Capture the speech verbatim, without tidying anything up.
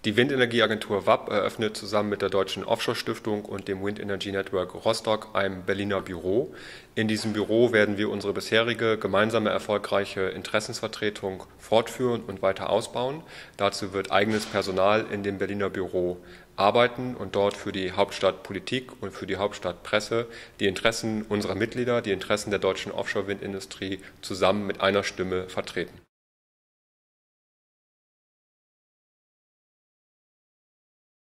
Die Windenergieagentur W A P eröffnet zusammen mit der Deutschen Offshore-Stiftung und dem Wind Energy Network Rostock ein Berliner Büro. In diesem Büro werden wir unsere bisherige gemeinsame erfolgreiche Interessensvertretung fortführen und weiter ausbauen. Dazu wird eigenes Personal in dem Berliner Büro arbeiten und dort für die Hauptstadtpolitik und für die Hauptstadtpresse die Interessen unserer Mitglieder, die Interessen der deutschen Offshore-Windindustrie zusammen mit einer Stimme vertreten.